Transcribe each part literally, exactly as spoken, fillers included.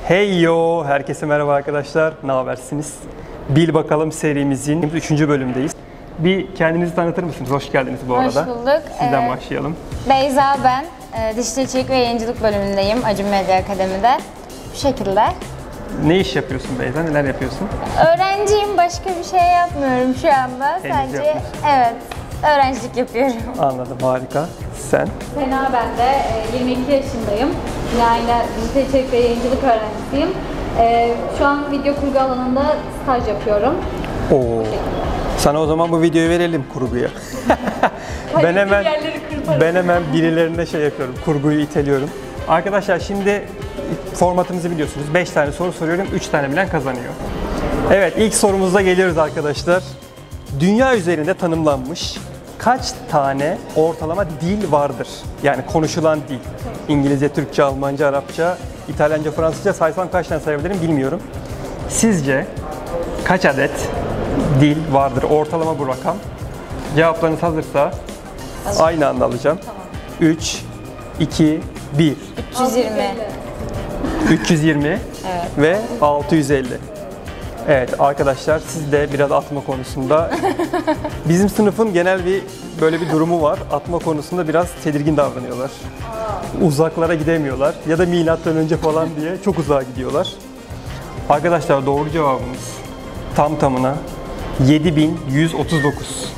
Hey yo! Herkese merhaba arkadaşlar. Ne habersiniz? Bil Bakalım serimizin üçüncü bölümdeyiz. Bir kendinizi tanıtır mısınız? Hoş geldiniz bu arada. Hoş bulduk. Sizden ee, başlayalım. Beyza ben. E, Dijital İçerik ve Yayıncılık bölümündeyim Acun Medya Akademi'de. Bu şekilde. Ne iş yapıyorsun Beyza? Neler yapıyorsun? Öğrenciyim. Başka bir şey yapmıyorum şu anda. Henüz Sadece yapmıyorsun. evet. Öğrencilik yapıyorum. Anladım. Harika. Sen? Sena ben de e, yirmi iki yaşındayım. Yani dijital içerik ve yayıncılık öğrencisiyim. E, Şu an video kurgu alanında staj yapıyorum. Oo. Sana o zaman bu videoyu verelim kurguya. ben hemen ben hemen birilerine şey yapıyorum. Kurguyu iteliyorum. Arkadaşlar şimdi formatımızı biliyorsunuz. beş tane soru soruyorum. üç tane bilen kazanıyor. Evet, ilk sorumuzda geliyoruz arkadaşlar. Dünya üzerinde tanımlanmış kaç tane ortalama dil vardır? Yani konuşulan dil. İngilizce, Türkçe, Almanca, Arapça, İtalyanca, Fransızca saysam kaç tane sayabilirim bilmiyorum. Sizce kaç adet dil vardır? Ortalama bu rakam. Cevaplarınız hazırsa aynı anda alacağım. üç, iki, bir. üç yüz yirmi. üç yüz yirmi Evet. ve altı yüz elli. Evet arkadaşlar, siz de biraz atma konusunda bizim sınıfın genel bir böyle bir durumu var. Atma konusunda biraz tedirgin davranıyorlar. Uzaklara gidemiyorlar ya da milattan önce falan diye çok uzağa gidiyorlar. Arkadaşlar doğru cevabımız tam tamına yedi bin yüz otuz dokuz.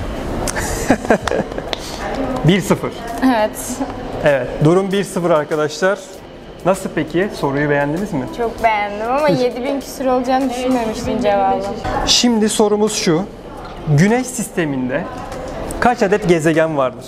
bir sıfır. Evet. Evet, durum bir sıfır arkadaşlar. Nasıl peki? Soruyu beğendiniz mi? Çok beğendim ama yedi bin küsur olacağını düşünmemiştim cevabı. Şimdi sorumuz şu. Güneş sisteminde kaç adet gezegen vardır?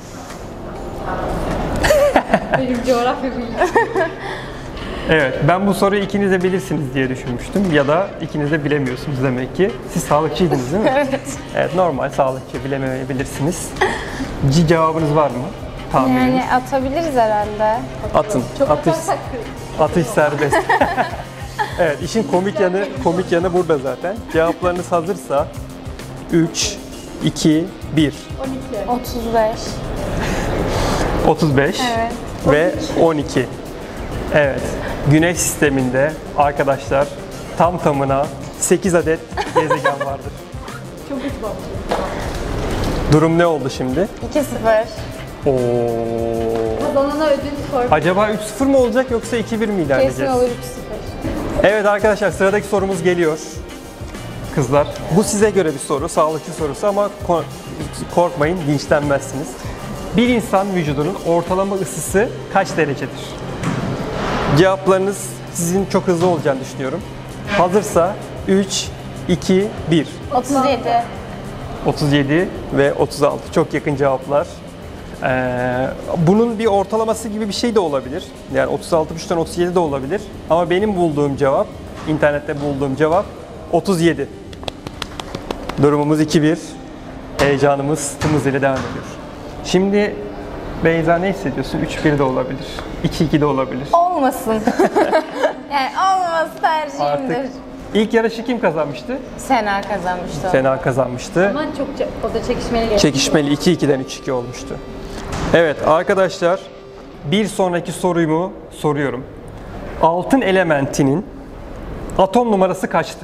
Benim coğrafya bilgim. Evet, ben bu soruyu ikiniz de bilirsiniz diye düşünmüştüm ya da ikiniz de bilemiyorsunuz demek ki. Siz sağlıkçıydınız değil mi? Evet. Evet, normal sağlıkçı bilemeyebilirsiniz. C cevabınız var mı? Tahmininiz? Yani atabiliriz herhalde. Atın. Atış, atış serbest. Evet, işin komik yanı komik yanı burada zaten. Cevaplarınız hazırsa üç, iki, bir. otuz beş. otuz beş Evet. ve on iki. Evet. Güneş sisteminde arkadaşlar tam tamına sekiz adet gezegen vardır. Çok uzman. Durum ne oldu şimdi? iki sıfır. Oo. Kazanana ödül sor. Acaba üç sıfır mı olacak yoksa iki bir mi Kesin ilerleyeceğiz? olur üç sıfır. Evet arkadaşlar, sıradaki sorumuz geliyor. Kızlar, bu size göre bir soru, sağlıkçı sorusu ama ko- korkmayın, linçlenmezsiniz. Bir insan vücudunun ortalama ısısı kaç derecedir? Cevaplarınız sizin çok hızlı olacağını düşünüyorum. Hazırsa üç, iki, bir. otuz yedi. otuz yedi ve otuz altı. Çok yakın cevaplar. Ee, bunun bir ortalaması gibi bir şey de olabilir. Yani otuz altı buçuktan otuz yedi de olabilir. Ama benim bulduğum cevap, internette bulduğum cevap otuz yedi. Durumumuz iki bir. Heyecanımız tüm hızıyla devam ediyor. Şimdi Beyza, ne hissediyorsun? üç bir de olabilir. iki iki de olabilir. Olmasın. Yani olmaması tercihimdir. Artık ilk yarışı kim kazanmıştı? Sena kazanmıştı. Sena kazanmıştı. Ama çok çe- o da çekişmeli geçti. Çekişmeli iki ikiden üç iki olmuştu. Evet arkadaşlar, bir sonraki sorumu soruyorum. Altın elementinin atom numarası kaçtır?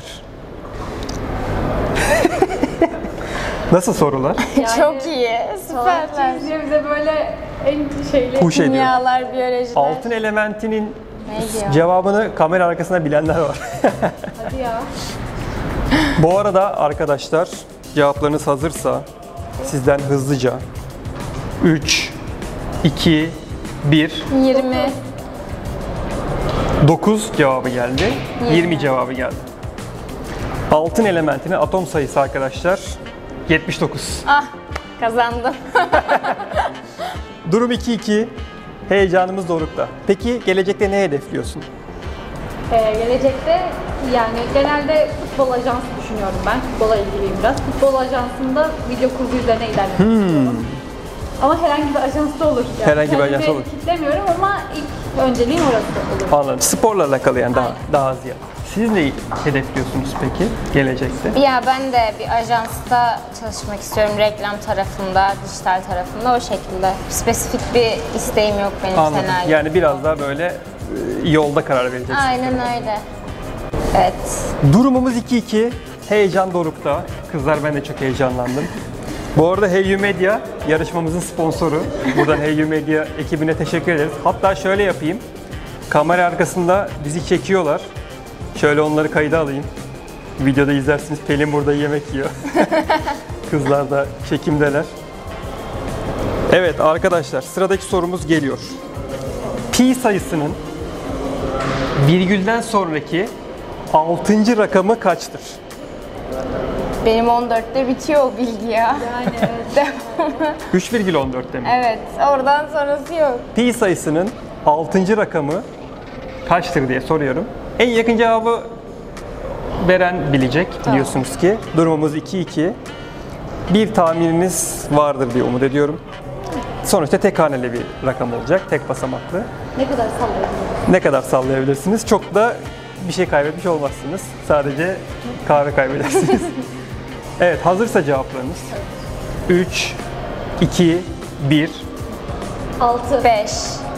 Nasıl sorular? Çok iyi. Süperler. Sağlıkçıyız diye bize böyle en şeyli. Push ediyor. Kimyalar, biyolojiler. Altın elementinin Neydi ya? cevabını kamera arkasında bilenler var. Hadi ya. Bu arada arkadaşlar, cevaplarınız hazırsa sizden hızlıca üç, iki, bir, yirmi. dokuz cevabı geldi. yirmi cevabı geldi. Altın elementinin atom sayısı arkadaşlar yetmiş dokuz. Ah, kazandım. Durum iki iki. Heyecanımız dorukta. Peki gelecekte ne hedefliyorsun? Ee, gelecekte yani genelde futbol ajansı düşünüyorum ben. Futbola ilgiliyim biraz. Futbol ajansında video kurgu üzerine ilerlemek istiyorum. Ama herhangi bir ajans da olur. Yani Hmm. Herhangi bir kendimi ajans olur. kitlemiyorum ama ilk önceliğim orası olur. Anladım. Sporla alakalı yani daha, daha ziyade. Siz ne hedefliyorsunuz peki gelecekte? Ya ben de bir ajansta çalışmak istiyorum. Reklam tarafında, dijital tarafında o şekilde. Spesifik bir isteğim yok benim Anladım. senaryo. Yani biraz daha böyle e, yolda karar vereceksiniz. Aynen öyle. Evet. Durumumuz iki iki. Heyecan dorukta. Kızlar ben de çok heyecanlandım. Bu arada Hey You Media yarışmamızın sponsoru. Buradan Hey You Media ekibine teşekkür ederiz. Hatta şöyle yapayım. Kamera arkasında bizi çekiyorlar. Şöyle onları kayda alayım. Videoda izlersiniz. Pelin burada yemek yiyor. Kızlar da çekimdeler. Evet arkadaşlar, sıradaki sorumuz geliyor. Pi sayısının virgülden sonraki altıncı rakamı kaçtır? Benim on dörtte bitiyor o bilgi ya. Yani evet. üç virgül on dörtte mi? Evet, oradan sonrası yok. Pi sayısının altıncı rakamı kaçtır diye soruyorum. En yakın cevabı veren bilecek biliyorsunuz ki. Durumumuz iki iki. Bir tahmininiz vardır diye umut ediyorum. Sonuçta tek haneli bir rakam olacak, tek basamaklı. Ne kadar sallayabilirim? Ne kadar sallayabilirsiniz? Çok da bir şey kaybetmiş olmazsınız. Sadece kahve kaybedersiniz. Evet, hazırsa cevaplarınız. üç, iki, bir. altı. beş.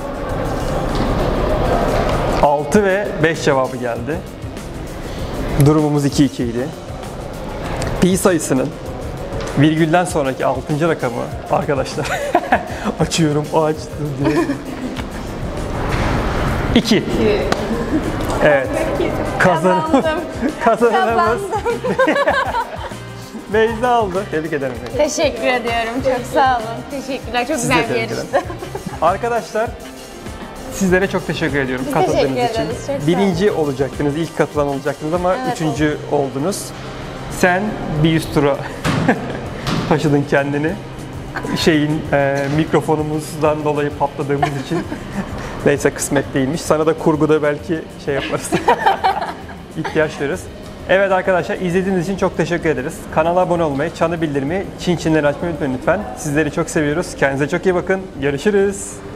altı ve beş cevabı geldi. Durumumuz iki iki idi. Pi sayısının virgülden sonraki altıncı rakamı arkadaşlar. Açıyorum, açtım diye. iki. Evet. Kazan Kazandım. Kazananımız Beyza aldı. Tebrik ederim. Beyza. Teşekkür ediyorum. Çok sağ olun. Teşekkürler. Çok Siz de güzel bir tebrik yarıştı. ederim. Arkadaşlar sizlere çok teşekkür ediyorum Biz katıldığınız teşekkür için. ederiz, çok sağ olun. Birinci olacaktınız, ilk katılan olacaktınız ama Evet, üçüncü oldunuz. Sen bir yüz tura taşıdın kendini. Şeyin e, mikrofonumuzdan dolayı patladığımız için. Neyse kısmet değilmiş. Sana da kurguda belki şey yaparız. İhtiyaç duyarız. Evet arkadaşlar, izlediğiniz için çok teşekkür ederiz. Kanala abone olmayı, çanı bildirimi, çin çinleri açmayı unutmayın lütfen. Sizleri çok seviyoruz. Kendinize çok iyi bakın. Görüşürüz.